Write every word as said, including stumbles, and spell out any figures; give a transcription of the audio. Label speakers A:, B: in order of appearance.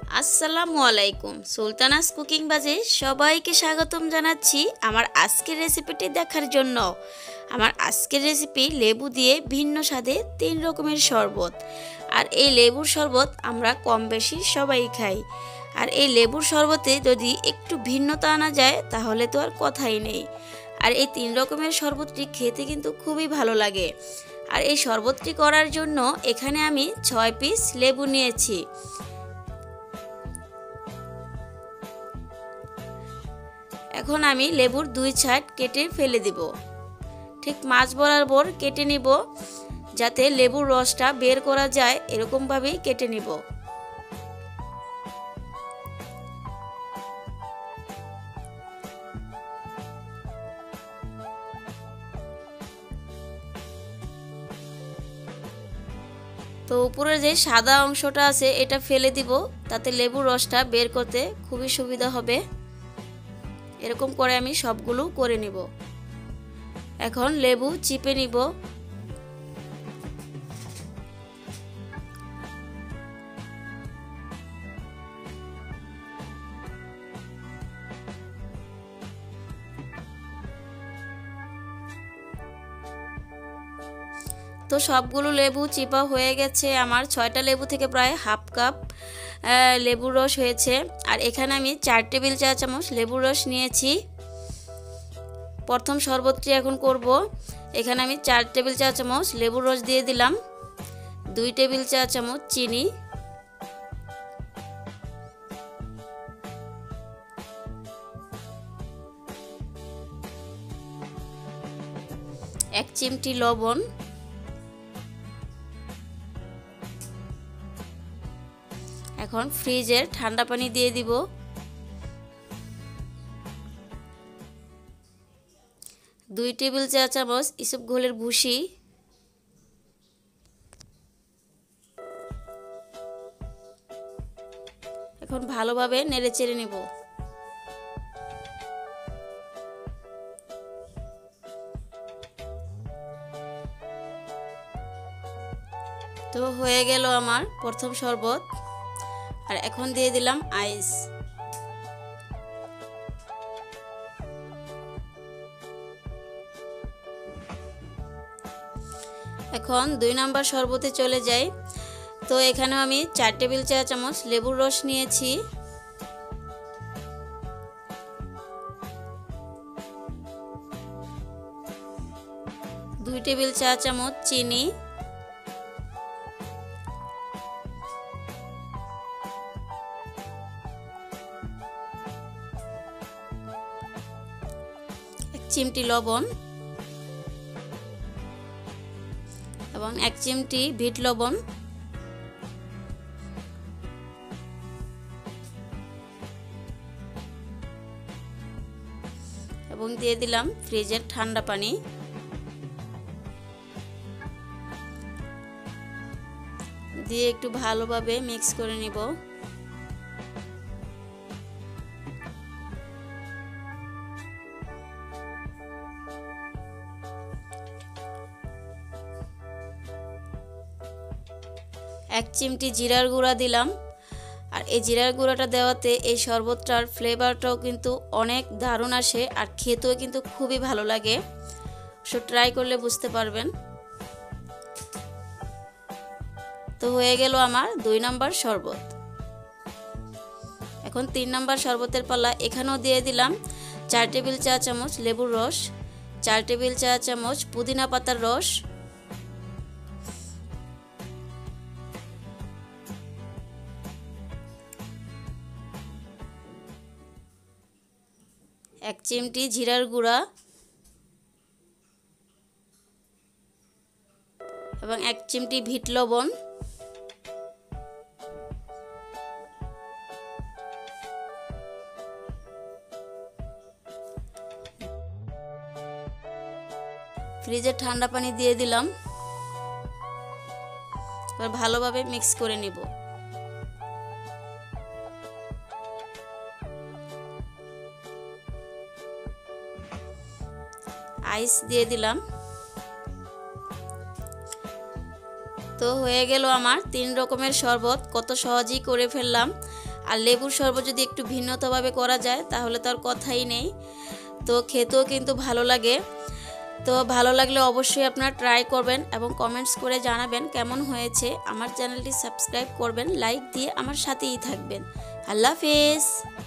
A: আসসালামু আলাইকুম। সুলতানাস কুকিং বাজে সবাইকে স্বাগতম জানাচ্ছি আমার আজকের রেসিপিটি দেখার জন্য। আমার আজকের রেসিপি লেবু দিয়ে ভিন্ন স্বাদে তিন রকমের শরবত। আর এই লেবুর শরবত আমরা কম বেশি সবাই খাই। আর এই লেবুর শরবতে যদি একটু ভিন্নতা আনা যায় তাহলে তো আর কথাই নেই। আর এই তিন রকমের শরবতটি খেতে কিন্তু খুবই ভালো লাগে। আর এই শরবতটি করার জন্য এখানে আমি ছয় পিস লেবু নিয়েছি। এখন আমি লেবুর দুই সাইড কেটে ফেলে দিব। ঠিক মাছ বরাবর কেটে নিব, যাতে লেবুর রসটা বের করা যায় এরকম ভাবেই কেটে নিব। তো উপরের যে সাদা অংশটা আছে এটা ফেলে দিব, তাতে লেবুর রসটা বের করতে খুবই সুবিধা হবে। এরকম করে আমি সবগুলো করে নিব। এখন লেবু চিপে নিব। তো সবগুলো লেবু চিপা হয়ে গেছে। আমার ছয়টা লেবু থেকে প্রায় হাফ কাপ লেবুর রস হয়েছে। আর এখানে আমি চার টেবিল চা চামচ লেবুর রস নিয়েছি। প্রথম শরবতটি এখন করব। এখানে আমি চার টেবিল চা চামচ লেবুর রস দিয়ে দিলাম, দুই টেবিল চা চামচ চিনি, এক চিমটি লবণ, এখন ফ্রিজের ঠান্ডা পানি দিয়ে দিব। দুই টেবিল চা চামচ ইসবগোলের ভুসি, এখন ভালোভাবে নেড়ে চেড়ে নিব। তো হয়ে গেল আমার প্রথম শরবত। আর এখন দিয়ে দিলাম আইস। এখন দুই নাম্বার শরবতে চলে যাই। তো এখানে আমি চার টেবিল চা চামচ লেবুর রস নিয়েছি। দুই টেবিল চা চামচ চিনি, এক চিমটি লবণ এবং এক চিমটি বিট লবণ, এবং দিয়ে দিলাম ফ্রিজের ঠান্ডা পানি। দিয়ে একটু ভালোভাবে মিক্স করে নিব। এক চিমটি জিরার গুঁড়া দিলাম। আর এই জিরার গুঁড়াটা দেওয়াতে এই শরবতটার ফ্লেভারটাও কিন্তু অনেক দারুণ আসে, আর খেতেও কিন্তু খুবই ভালো লাগে। সো ট্রাই করলে বুঝতে পারবেন। তো হয়ে গেল আমার দুই নাম্বার শরবত। এখন তিন নাম্বার শরবতের পালা। এখানেও দিয়ে দিলাম চার টেবিল চা চামচ লেবুর রস, চার টেবিল চা চামচ পুদিনা পাতার রস, এক চিমটি জিরার গুঁড়া এবং এক চিমটি বিট লবণ, ফ্রিজের ঠান্ডা পানি দিয়ে দিলাম। এবার ভালোভাবে মিক্স করে নিব। আইস দিয়ে দিলাম। তো হয়ে গেল আমার তিন রকমের শরবত, কত সহজেই করে ফেললাম। আর লেবুর শরবত যদি একটু ভিন্নতাভাবে করা যায় তাহলে তো আর কথাই নেই। তো খেতেও কিন্তু ভালো লাগে। তো ভালো লাগলে অবশ্যই আপনারা ট্রাই করবেন এবং কমেন্টস করে জানাবেন কেমন হয়েছে। আমার চ্যানেলটি সাবস্ক্রাইব করবেন, লাইক দিয়ে আমার সাথেই থাকবেন। আল্লাহ হাফেজ।